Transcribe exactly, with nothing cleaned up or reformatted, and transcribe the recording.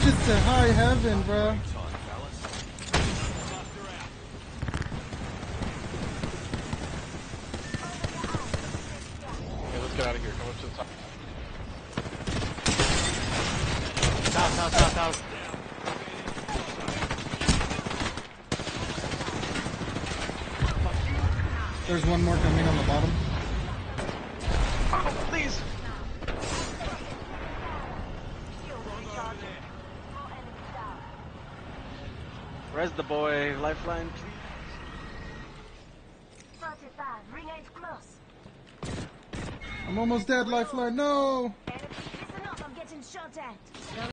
shit to high heaven, bro. Okay, let's get out of here. Come up to the top. South, south, south, south. There's one more coming on the bottom. Oh, please. Where's the boy? Lifeline, please. I'm almost dead, Lifeline. No! Listen up, I'm getting shot at.